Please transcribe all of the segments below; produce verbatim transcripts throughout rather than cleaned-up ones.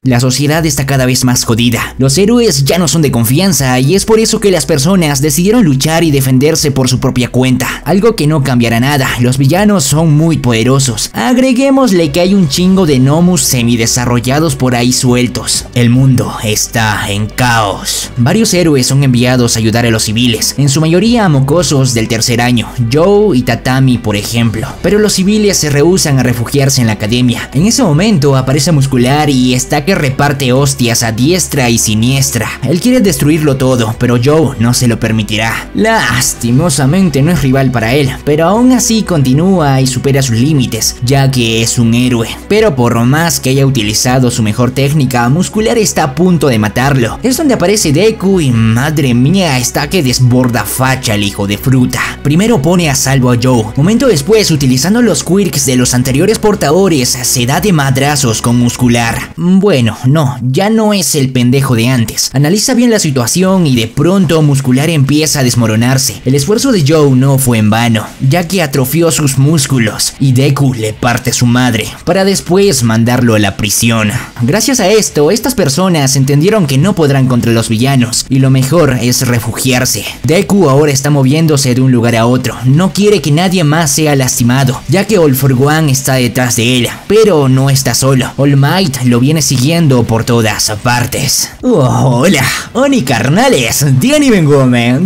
La sociedad está cada vez más jodida. Los héroes ya no son de confianza y es por eso que las personas decidieron luchar y defenderse por su propia cuenta. Algo que no cambiará nada. Los villanos son muy poderosos. Agreguémosle que hay un chingo de gnomus semidesarrollados por ahí sueltos. El mundo está en caos. Varios héroes son enviados a ayudar a los civiles, en su mayoría mocosos del tercer año, Joe y Tatami por ejemplo. Pero los civiles se rehúsan a refugiarse en la academia. En ese momento aparece Muscular y está que reparte hostias a diestra y siniestra. Él quiere destruirlo todo, pero Joe no se lo permitirá. Lastimosamente no es rival para él, pero aún así continúa y supera sus límites, ya que es un héroe. Pero por más que haya utilizado su mejor técnica, Muscular está a punto de matarlo. Es donde aparece Deku y madre mía, está que desborda facha el hijo de fruta. Primero pone a salvo a Joe. Momento después, utilizando los quirks de los anteriores portadores, se da de madrazos con Muscular. Bueno, no, ya no es el pendejo de antes. Analiza bien la situación y de pronto Muscular empieza a desmoronarse. El esfuerzo de Joe no fue en vano, ya que atrofió sus músculos y Deku le parte su madre, para después mandarlo a la prisión. Gracias a esto, estas personas entendieron que no podrán contra los villanos y lo mejor es refugiarse. Deku ahora está moviéndose de un lugar a otro, no quiere que nadie más sea lastimado, ya que All For One está detrás de él, pero no está solo. All Might lo viene siguiendo por todas partes. Oh, hola, Oni carnales, Diani Bengomen,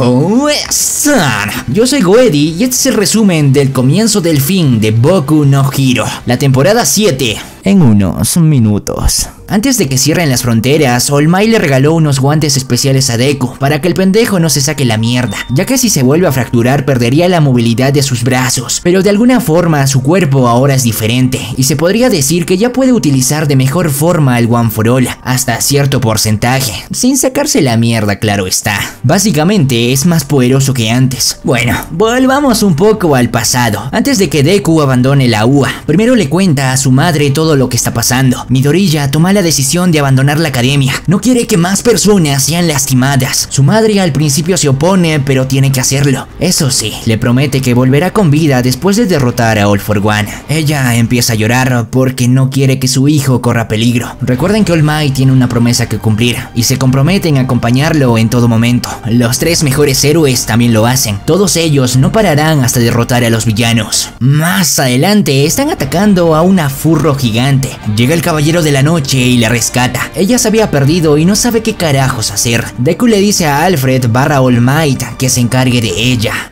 yo soy Goedi y este es el resumen del comienzo del fin de Boku no Hero, la temporada siete, en unos minutos. Antes de que cierren las fronteras, All Might le regaló unos guantes especiales a Deku para que el pendejo no se saque la mierda, ya que si se vuelve a fracturar perdería la movilidad de sus brazos, pero de alguna forma su cuerpo ahora es diferente y se podría decir que ya puede utilizar de mejor forma el One for All, hasta cierto porcentaje, sin sacarse la mierda, claro está. Básicamente es más poderoso que antes. Bueno, volvamos un poco al pasado. Antes de que Deku abandone la U A, primero le cuenta a su madre todo lo que está pasando. Midoriya toma la decisión de abandonar la academia. No quiere que más personas sean lastimadas. Su madre al principio se opone, pero tiene que hacerlo. Eso sí, le promete que volverá con vida después de derrotar a All For One. Ella empieza a llorar porque no quiere que su hijo corra peligro. Recuerden que All Might tiene una promesa que cumplir y se comprometen a acompañarlo en todo momento. Los tres mejores héroes también lo hacen. Todos ellos no pararán hasta derrotar a los villanos. Más adelante están atacando a una furro gigante. Llega el Caballero de la Noche y la rescata. Ella se había perdido y no sabe qué carajos hacer. Deku le dice a Alfred barra All Might que se encargue de ella.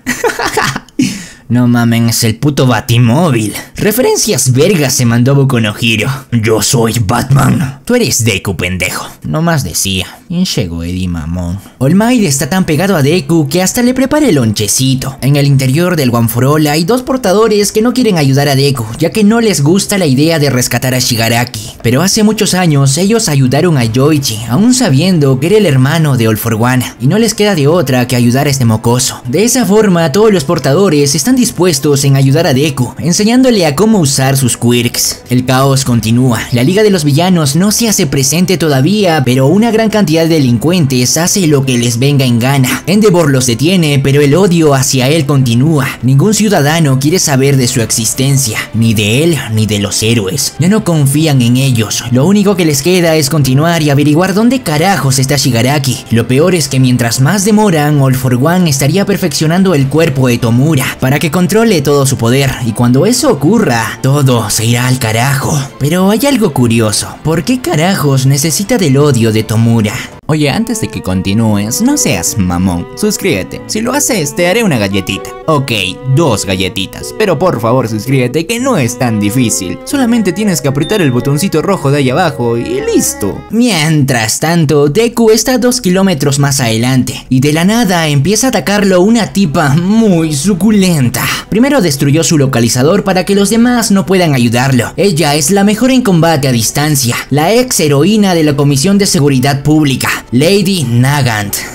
No mamen, es el puto Batimóvil. Referencias vergas se mandó Boku no Hero. Yo soy Batman. Tú eres Deku, pendejo. No más decía. ¿Quién llegó, Eddie mamón? All Might está tan pegado a Deku que hasta le prepara el lonchecito. En el interior del One for All hay dos portadores que no quieren ayudar a Deku, ya que no les gusta la idea de rescatar a Shigaraki. Pero hace muchos años ellos ayudaron a Yoichi, aún sabiendo que era el hermano de All For One, y no les queda de otra que ayudar a este mocoso. De esa forma todos los portadores están dispuestos en ayudar a Deku, enseñándole a cómo usar sus quirks. El caos continúa. La Liga de los Villanos no se hace presente todavía, pero una gran cantidad de delincuentes hace lo que les venga en gana. Endeavor los detiene, pero el odio hacia él continúa. Ningún ciudadano quiere saber de su existencia, ni de él ni de los héroes. Ya no confían en ellos. Lo único que les queda es continuar y averiguar dónde carajos está Shigaraki. Lo peor es que mientras más demoran, All For One estaría perfeccionando el cuerpo de Tomura para que controle todo su poder, y cuando eso ocurra, todo se irá al carajo. Pero hay algo curioso. ¿Por qué carajos necesita del odio de Tomura? Oye, antes de que continúes, no seas mamón, suscríbete. Si lo haces, te haré una galletita. Ok, dos galletitas, pero por favor suscríbete, que no es tan difícil. Solamente tienes que apretar el botoncito rojo de ahí abajo y listo. Mientras tanto, Deku está dos kilómetros más adelante y de la nada empieza a atacarlo una tipa muy suculenta. Primero destruyó su localizador para que los demás no puedan ayudarlo. Ella es la mejor en combate a distancia, la ex heroína de la Comisión de Seguridad Pública, Lady Nagant.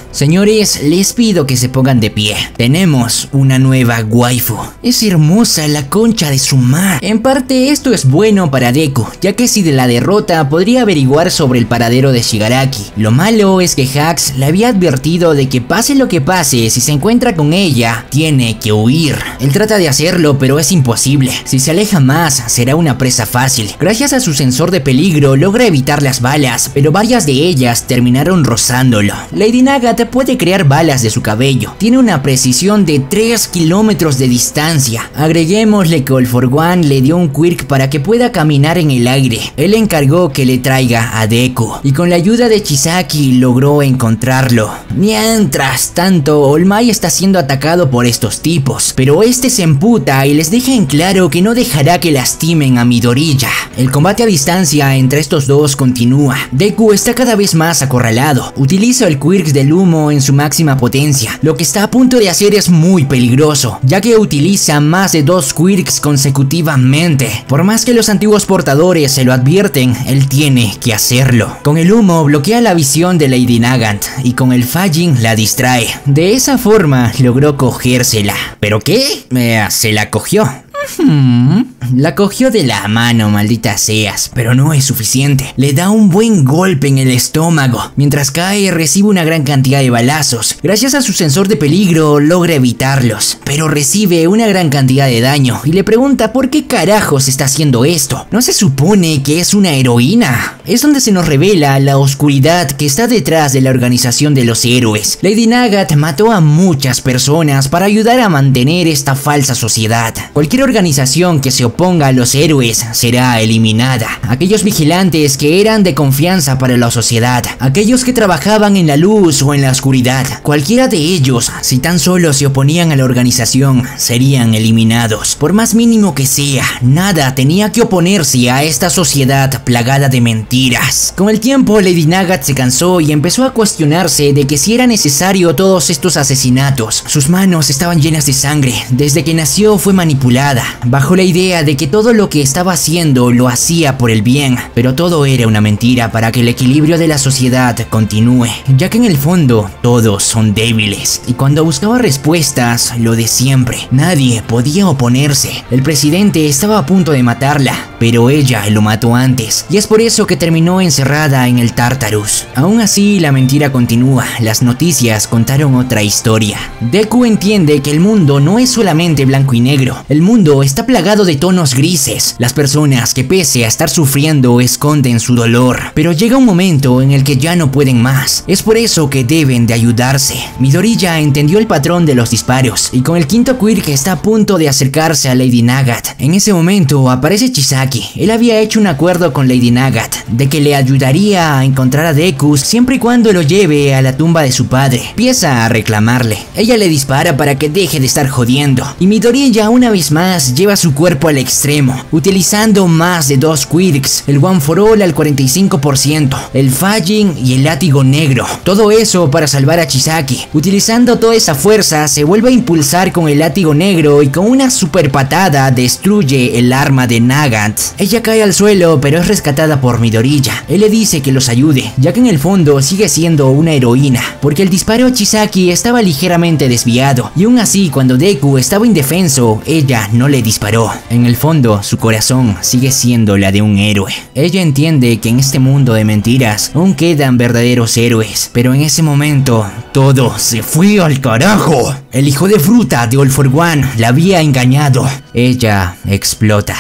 Señores, les pido que se pongan de pie. Tenemos una nueva waifu. Es hermosa la concha de su madre. En parte esto es bueno para Deku, ya que si de la derrota podría averiguar sobre el paradero de Shigaraki. Lo malo es que Jax le había advertido de que pase lo que pase, si se encuentra con ella, tiene que huir. Él trata de hacerlo, pero es imposible. Si se aleja más, será una presa fácil. Gracias a su sensor de peligro, logra evitar las balas, pero varias de ellas terminaron rozándolo. Lady Nagant puede crear balas de su cabello. Tiene una precisión de tres kilómetros de distancia. Agreguémosle que All for One le dio un quirk para que pueda caminar en el aire. Él encargó que le traiga a Deku, y con la ayuda de Chisaki logró encontrarlo. Mientras tanto, All Might está siendo atacado por estos tipos, pero este se emputa y les deja en claro que no dejará que lastimen a Midoriya. El combate a distancia entre estos dos continúa. Deku está cada vez más acorralado. Utiliza el quirk del humo en su máxima potencia. Lo que está a punto de hacer es muy peligroso, ya que utiliza más de dos quirks consecutivamente. Por más que los antiguos portadores se lo advierten, él tiene que hacerlo. Con el humo bloquea la visión de Lady Nagant y con el Fajin la distrae. De esa forma logró cogérsela. ¿Pero qué? Eh, se la cogió. Hmm. La cogió de la mano, maldita seas, pero no es suficiente. Le da un buen golpe en el estómago. Mientras cae, recibe una gran cantidad de balazos. Gracias a su sensor de peligro, logra evitarlos, pero recibe una gran cantidad de daño y le pregunta por qué carajos está haciendo esto. ¿No se supone que es una heroína? Es donde se nos revela la oscuridad que está detrás de la organización de los héroes. Lady Nagant mató a muchas personas para ayudar a mantener esta falsa sociedad. Cualquier organización que se oponga a los héroes será eliminada. Aquellos vigilantes que eran de confianza para la sociedad, aquellos que trabajaban en la luz o en la oscuridad, cualquiera de ellos, si tan solo se oponían a la organización, serían eliminados. Por más mínimo que sea, nada tenía que oponerse a esta sociedad plagada de mentiras. Con el tiempo, Lady Nagant se cansó y empezó a cuestionarse de que si era necesario todos estos asesinatos. Sus manos estaban llenas de sangre. Desde que nació fue manipulada, bajo la idea de que todo lo que estaba haciendo lo hacía por el bien, pero todo era una mentira para que el equilibrio de la sociedad continúe, ya que en el fondo todos son débiles, y cuando buscaba respuestas, lo de siempre, nadie podía oponerse. El presidente estaba a punto de matarla, pero ella lo mató antes, y es por eso que terminó encerrada en el Tartarus. Aún así, la mentira continúa. Las noticias contaron otra historia. Deku entiende que el mundo no es solamente blanco y negro, el mundo está plagado de tonos grises. Las personas que pese a estar sufriendo esconden su dolor, pero llega un momento en el que ya no pueden más. Es por eso que deben de ayudarse. Midoriya entendió el patrón de los disparos, y con el quinto quirk está a punto de acercarse a Lady Nagant. En ese momento aparece Chisaki. Él había hecho un acuerdo con Lady Nagant de que le ayudaría a encontrar a Deku siempre y cuando lo lleve a la tumba de su padre. Empieza a reclamarle. Ella le dispara para que deje de estar jodiendo, y Midoriya una vez más lleva su cuerpo al extremo, utilizando más de dos quirks, el One for All al cuarenta y cinco por ciento, el Fajin y el látigo negro. Todo eso para salvar a Chisaki. Utilizando toda esa fuerza, se vuelve a impulsar con el látigo negro y con una super patada destruye el arma de Nagant. Ella cae al suelo, pero es rescatada por Midoriya. Él le dice que los ayude, ya que en el fondo sigue siendo una heroína, porque el disparo a Chisaki estaba ligeramente desviado, y aún así cuando Deku estaba indefenso, ella no le disparó. En el fondo, su corazón sigue siendo la de un héroe. Ella entiende que en este mundo de mentiras aún quedan verdaderos héroes, pero en ese momento todo se fue al carajo. El hijo de fruta de All for One la había engañado. Ella explota.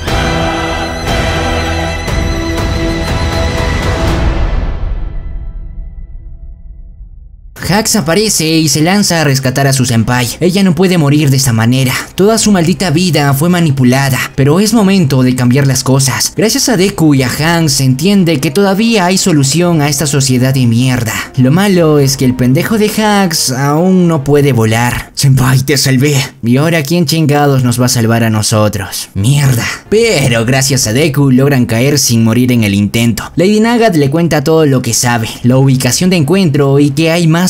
Jax aparece y se lanza a rescatar a su senpai. Ella no puede morir de esta manera. Toda su maldita vida fue manipulada, pero es momento de cambiar las cosas. Gracias a Deku y a Hanks se entiende que todavía hay solución a esta sociedad de mierda. Lo malo es que el pendejo de Hanks aún no puede volar. Senpai, te salvé. ¿Y ahora quién chingados nos va a salvar a nosotros? Mierda. Pero gracias a Deku logran caer sin morir en el intento. Lady Nagant le cuenta todo lo que sabe, la ubicación de encuentro y que hay más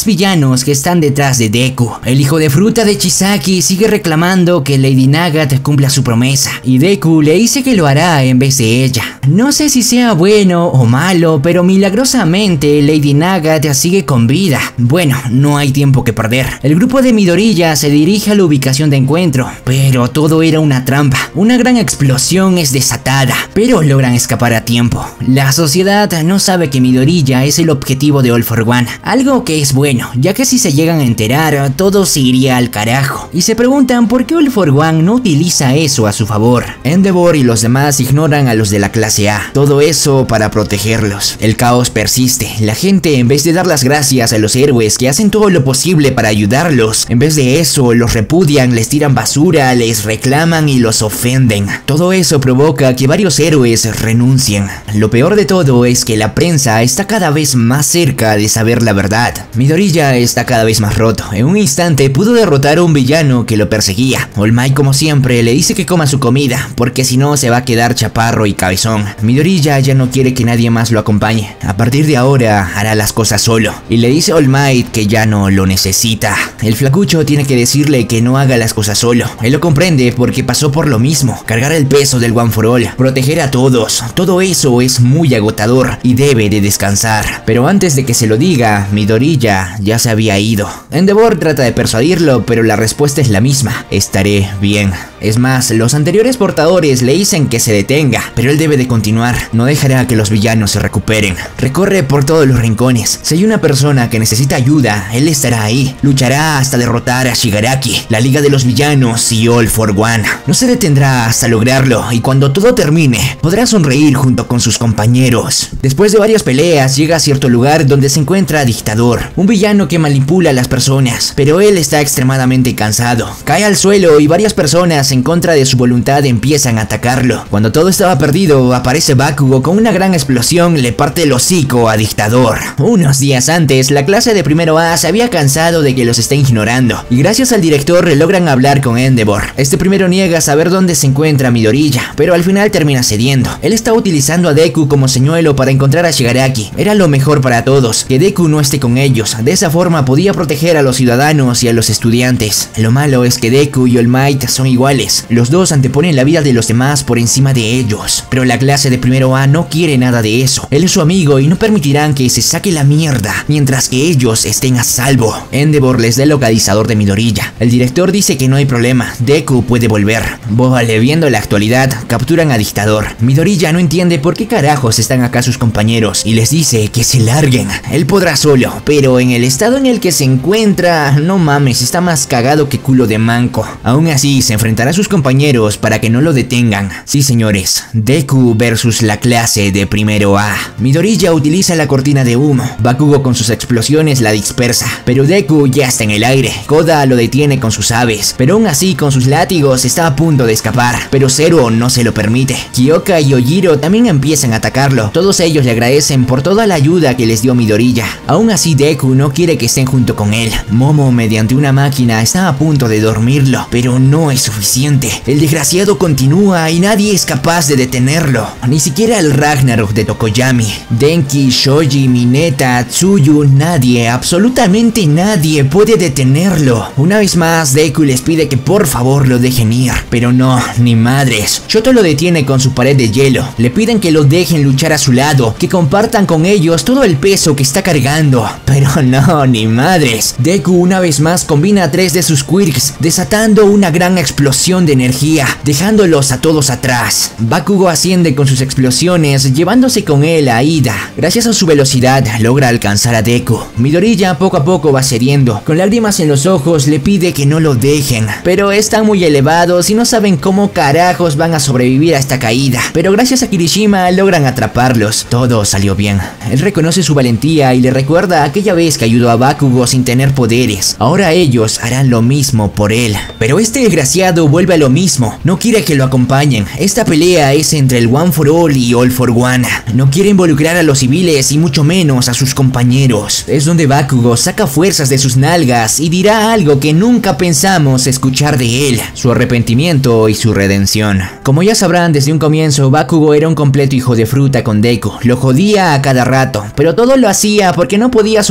más villanos que están detrás de Deku. El hijo de fruta de Chisaki sigue reclamando que Lady Nagant cumpla su promesa, y Deku le dice que lo hará en vez de ella. No sé si sea bueno o malo, pero milagrosamente Lady Nagant sigue con vida. Bueno, no hay tiempo que perder. El grupo de Midoriya se dirige a la ubicación de encuentro, pero todo era una trampa. Una gran explosión es desatada, pero logran escapar a tiempo. La sociedad no sabe que Midoriya es el objetivo de All for One, algo que es bueno, ya que si se llegan a enterar, todo se iría al carajo. Y se preguntan por qué All for One no utiliza eso a su favor. Endeavor y los demás ignoran a los de la clase A, todo eso para protegerlos. El caos persiste. La gente, en vez de dar las gracias a los héroes que hacen todo lo posible para ayudarlos, en vez de eso los repudian, les tiran basura, les reclaman y los ofenden. Todo eso provoca que varios héroes renuncien. Lo peor de todo es que la prensa está cada vez más cerca de saber la verdad. Midoriya está cada vez más roto. En un instante pudo derrotar a un villano que lo perseguía. All Might, como siempre, le dice que coma su comida, porque si no se va a quedar chaparro y cabezón. Midoriya ya no quiere que nadie más lo acompañe. A partir de ahora hará las cosas solo, y le dice a All Might que ya no lo necesita. El flacucho tiene que decirle que no haga las cosas solo. Él lo comprende porque pasó por lo mismo. Cargar el peso del One for All, proteger a todos, todo eso es muy agotador y debe de descansar. Pero antes de que se lo diga, Midoriya ya se había ido. Endeavor trata de persuadirlo, pero la respuesta es la misma: estaré bien. Es más, los anteriores portadores le dicen que se detenga, pero él debe de continuar. No dejará que los villanos se recuperen. Recorre por todos los rincones. Si hay una persona que necesita ayuda, él estará ahí. Luchará hasta derrotar a Shigaraki, la Liga de los Villanos y All for One. No se detendrá hasta lograrlo, y cuando todo termine, podrá sonreír junto con sus compañeros. Después de varias peleas, llega a cierto lugar donde se encuentra Dictador, un villano que manipula a las personas, pero él está extremadamente cansado. Cae al suelo y varias personas en contra de su voluntad empiezan a atacarlo. Cuando todo estaba perdido, aparece Bakugo con una gran explosión, le parte el hocico a Dictador. Unos días antes, la clase de primero A se había cansado de que los estén ignorando, y gracias al director logran hablar con Endeavor. Este primero niega saber dónde se encuentra Midoriya, pero al final termina cediendo. Él está utilizando a Deku como señuelo para encontrar a Shigaraki. Era lo mejor para todos, que Deku no esté con ellos. De esa forma podía proteger a los ciudadanos y a los estudiantes. Lo malo es que Deku y All Might son iguales. Los dos anteponen la vida de los demás por encima de ellos. Pero la clase de primero A no quiere nada de eso. Él es su amigo y no permitirán que se saque la mierda mientras que ellos estén a salvo. Endeavor les da el localizador de Midoriya. El director dice que no hay problema, Deku puede volver. Vale, viendo la actualidad, capturan a Dictador. Midoriya no entiende por qué carajos están acá sus compañeros y les dice que se larguen. Él podrá solo, pero en el estado en el que se encuentra, no mames, está más cagado que culo de manco. Aún así, se enfrentará a sus compañeros para que no lo detengan. Sí, señores, Deku versus la clase de primero A. Midoriya utiliza la cortina de humo. Bakugo con sus explosiones la dispersa, pero Deku ya está en el aire. Koda lo detiene con sus aves, pero aún así con sus látigos está a punto de escapar, pero Zero no se lo permite. Kyoka y Ojiro también empiezan a atacarlo. Todos ellos le agradecen por toda la ayuda que les dio Midoriya. Aún así Deku no quiere que estén junto con él. Momo, mediante una máquina, está a punto de dormirlo, pero no es suficiente. El desgraciado continúa y nadie es capaz de detenerlo, ni siquiera el Ragnarok de Tokoyami. Denki, Shoji, Mineta, Tsuyu, nadie, absolutamente nadie puede detenerlo. Una vez más Deku les pide que por favor lo dejen ir, pero no, ni madres. Shoto lo detiene con su pared de hielo. Le piden que lo dejen luchar a su lado, que compartan con ellos todo el peso que está cargando, pero no, ni madres. Deku una vez más combina tres de sus quirks, desatando una gran explosión de energía, dejándolos a todos atrás. Bakugo asciende con sus explosiones, llevándose con él a Ida. Gracias a su velocidad, logra alcanzar a Deku. Midoriya poco a poco va cediendo. Con lágrimas en los ojos, le pide que no lo dejen, pero están muy elevados y no saben cómo carajos van a sobrevivir a esta caída. Pero gracias a Kirishima logran atraparlos. Todo salió bien. Él reconoce su valentía y le recuerda aquella vez que ayudó a Bakugo sin tener poderes. Ahora ellos harán lo mismo por él. Pero este desgraciado vuelve a lo mismo. No quiere que lo acompañen. Esta pelea es entre el One for All y All for One. No quiere involucrar a los civiles y mucho menos a sus compañeros. Es donde Bakugo saca fuerzas de sus nalgas y dirá algo que nunca pensamos escuchar de él: su arrepentimiento y su redención. Como ya sabrán, desde un comienzo Bakugo era un completo hijo de fruta con Deku. Lo jodía a cada rato, pero todo lo hacía porque no podía soportar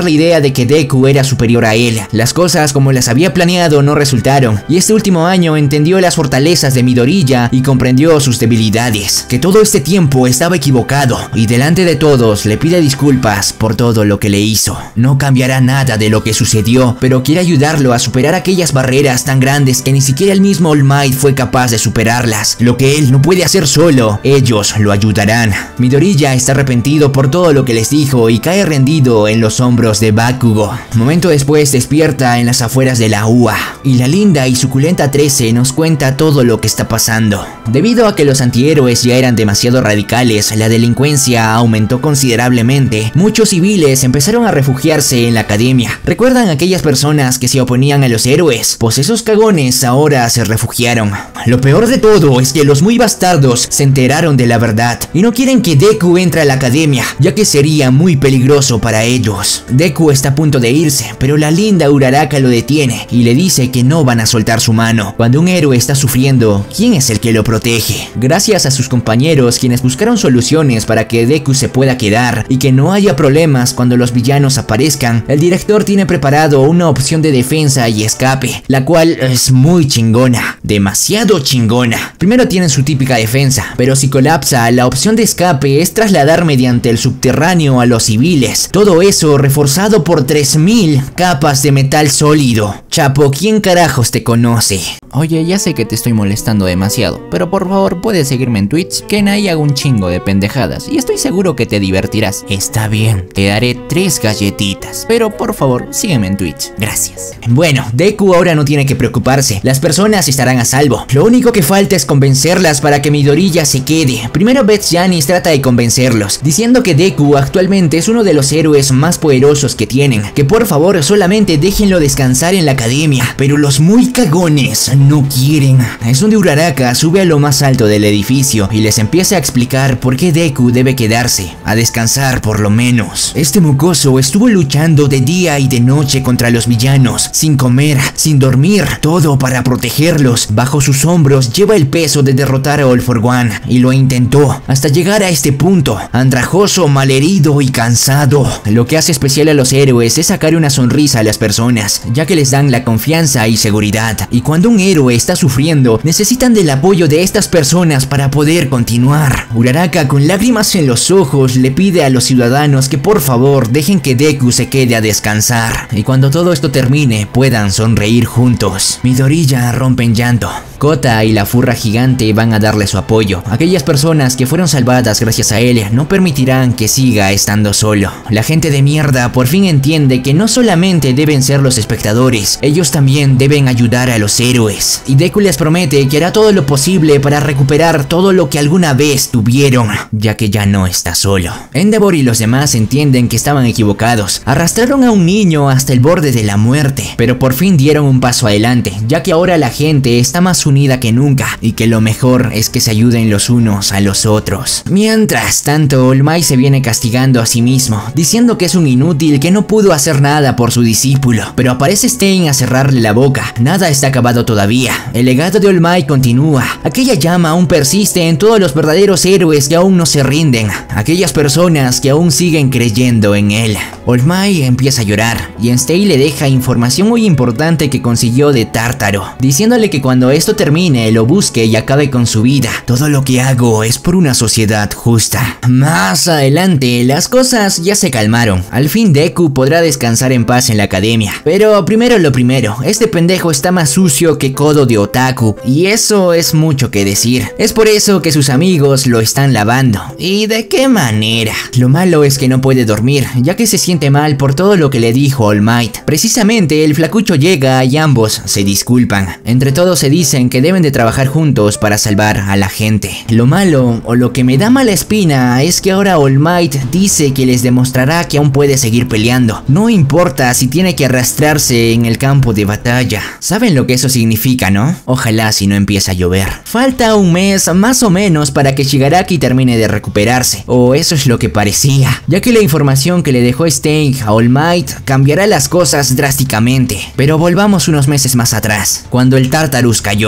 la idea de que Deku era superior a él. Las cosas como las había planeado no resultaron, y este último año entendió las fortalezas de Midoriya y comprendió sus debilidades, que todo este tiempo estaba equivocado, y delante de todos le pide disculpas por todo lo que le hizo. No cambiará nada de lo que sucedió, pero quiere ayudarlo a superar aquellas barreras tan grandes que ni siquiera el mismo All Might fue capaz de superarlas. Lo que él no puede hacer solo, ellos lo ayudarán. Midoriya está arrepentido por todo lo que les dijo y cae rendido en los hombros de Bakugo. Momento después despierta en las afueras de la U A, y la linda y suculenta trece nos cuenta todo lo que está pasando. Debido a que los antihéroes ya eran demasiado radicales, la delincuencia aumentó considerablemente. Muchos civiles empezaron a refugiarse en la academia. ¿Recuerdan aquellas personas que se oponían a los héroes? Pues esos cagones ahora se refugiaron. Lo peor de todo es que los muy bastardos se enteraron de la verdad y no quieren que Deku entre a la academia, ya que sería muy peligroso para ellos. Deku está a punto de irse, pero la linda Uraraka lo detiene y le dice que no van a soltar su mano. Cuando un héroe está sufriendo, ¿quién es el que lo protege? Gracias a sus compañeros, quienes buscaron soluciones para que Deku se pueda quedar y que no haya problemas cuando los villanos aparezcan, el director tiene preparado una opción de defensa y escape, la cual es muy chingona, demasiado chingona. Primero tienen su típica defensa, pero si colapsa, la opción de escape es trasladar mediante el subterráneo a los civiles. Todo eso reforzado por tres mil capas de metal sólido. Chapo, ¿quién carajos te conoce? Oye, ya sé que te estoy molestando demasiado, pero por favor puedes seguirme en Twitch, que en ahí hago un chingo de pendejadas y estoy seguro que te divertirás. Está bien, te daré tres galletitas, pero por favor sígueme en Twitch, gracias. Bueno, Deku ahora no tiene que preocuparse, las personas estarán a salvo. Lo único que falta es convencerlas para que Midoriya se quede. Primero Beth Janis trata de convencerlos, diciendo que Deku actualmente es uno de los héroes más poderosos que tienen, que por favor solamente déjenlo descansar en la academia, pero los muy cagones no quieren. Es donde Uraraka sube a lo más alto del edificio y les empieza a explicar por qué Deku debe quedarse, a descansar por lo menos. Este mocoso estuvo luchando de día y de noche contra los villanos, sin comer, sin dormir, todo para protegerlos. Bajo sus hombros lleva el peso de derrotar a All for One, y lo intentó hasta llegar a este punto, andrajoso, malherido y cansado. Lo que hace especial a los héroes es sacar una sonrisa a las personas, ya que les dan la confianza y seguridad, y cuando un héroe está sufriendo, necesitan del apoyo de estas personas para poder continuar. Uraraka, con lágrimas en los ojos, le pide a los ciudadanos que por favor dejen que Deku se quede a descansar, y cuando todo esto termine puedan sonreír juntos. Midoriya rompe en llanto. Kota y la furra gigante van a darle su apoyo. Aquellas personas que fueron salvadas gracias a él no permitirán que siga estando solo. La gente de mierda por fin entiende que no solamente deben ser los espectadores, ellos también deben ayudar a los héroes. Y Deku les promete que hará todo lo posible para recuperar todo lo que alguna vez tuvieron, ya que ya no está solo. Endeavor y los demás entienden que estaban equivocados. Arrastraron a un niño hasta el borde de la muerte, pero por fin dieron un paso adelante, ya que ahora la gente está más unida que nunca, y que lo mejor es que se ayuden los unos a los otros. Mientras tanto, All Might se viene castigando a sí mismo, diciendo que es un inútil que no pudo hacer nada por su discípulo, pero aparece Stein a cerrarle la boca. Nada está acabado todavía, el legado de All Might continúa. Aquella llama aún persiste en todos los verdaderos héroes que aún no se rinden, aquellas personas que aún siguen creyendo en él. All Might empieza a llorar, y Stein le deja información muy importante que consiguió de Tártaro, diciéndole que cuando esto termine lo busque y acabe con su vida. Todo lo que hago es por una sociedad justa. Más adelante las cosas ya se calmaron. Al fin Deku podrá descansar en paz en la academia. Pero primero lo primero, este pendejo está más sucio que codo de otaku, y eso es mucho que decir. Es por eso que sus amigos lo están lavando. ¿Y de qué manera? Lo malo es que no puede dormir, ya que se siente mal por todo lo que le dijo All Might. Precisamente el flacucho llega y ambos se disculpan. Entre todos se dicen que deben de trabajar juntos para salvar a la gente. Lo malo, o lo que me da mala espina, es que ahora All Might dice que les demostrará que aún puede seguir peleando. No importa si tiene que arrastrarse en el campo de batalla. ¿Saben lo que eso significa, no? Ojalá si no empieza a llover. Falta un mes más o menos para que Shigaraki termine de recuperarse, o eso es lo que parecía, ya que la información que le dejó Stein a All Might cambiará las cosas drásticamente. Pero volvamos unos meses más atrás, cuando el Tartarus cayó.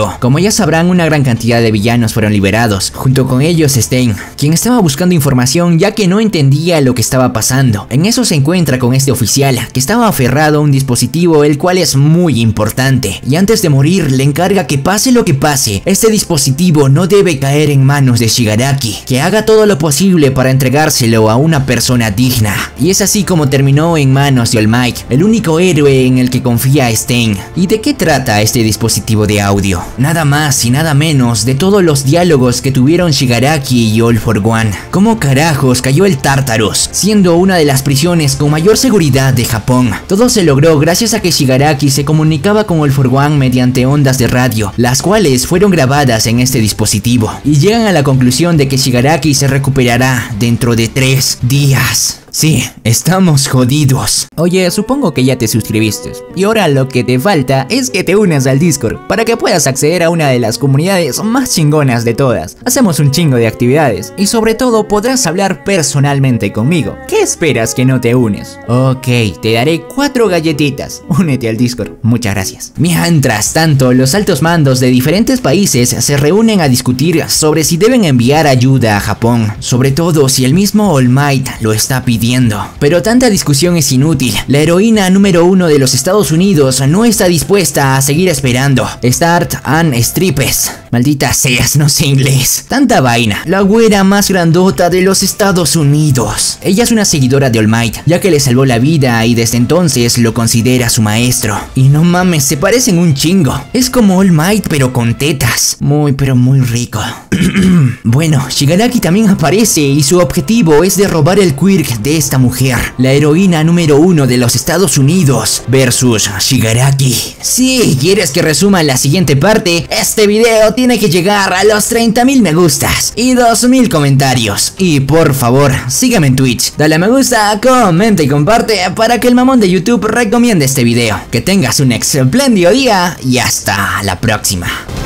tiempo. Como ya sabrán, una gran cantidad de villanos fueron liberados, junto con ellos Stein, quien estaba buscando información ya que no entendía lo que estaba pasando. En eso se encuentra con este oficial, que estaba aferrado a un dispositivo el cual es muy importante, y antes de morir le encarga que pase lo que pase, este dispositivo no debe caer en manos de Shigaraki, que haga todo lo posible para entregárselo a una persona digna. Y es así como terminó en manos de All Might, el único héroe en el que confía Stein. ¿Y de qué trata este dispositivo de audio? Nada más y nada menos de todos los diálogos que tuvieron Shigaraki y All for One. ¿Cómo carajos cayó el Tartarus, siendo una de las prisiones con mayor seguridad de Japón? Todo se logró gracias a que Shigaraki se comunicaba con All for One mediante ondas de radio, las cuales fueron grabadas en este dispositivo, y llegan a la conclusión de que Shigaraki se recuperará dentro de tres días. Sí, estamos jodidos. Oye, supongo que ya te suscribiste, y ahora lo que te falta es que te unas al Discord, para que puedas acceder a una de las comunidades más chingonas de todas. Hacemos un chingo de actividades, y sobre todo podrás hablar personalmente conmigo. ¿Qué esperas que no te unes? Ok, te daré cuatro galletitas. Únete al Discord, muchas gracias. Mientras tanto, los altos mandos de diferentes países se reúnen a discutir sobre si deben enviar ayuda a Japón, sobre todo si el mismo All Might lo está pidiendo. Pero tanta discusión es inútil. La heroína número uno de los Estados Unidos no está dispuesta a seguir esperando. Start and Stripes. Maldita seas, no sé inglés. Tanta vaina. La güera más grandota de los Estados Unidos. Ella es una seguidora de All Might, ya que le salvó la vida y desde entonces lo considera su maestro. Y no mames, se parecen un chingo. Es como All Might pero con tetas. Muy pero muy rico. Bueno, Shigaraki también aparece y su objetivo es de robar el quirk de esta mujer, la heroína número uno de los Estados Unidos versus Shigaraki. Si quieres que resuma la siguiente parte, este video tiene que llegar a los treinta mil me gustas y dos mil comentarios. Y por favor, sígueme en Twitch, dale a me gusta, comenta y comparte para que el mamón de YouTube recomiende este video. Que tengas un espléndido día y hasta la próxima.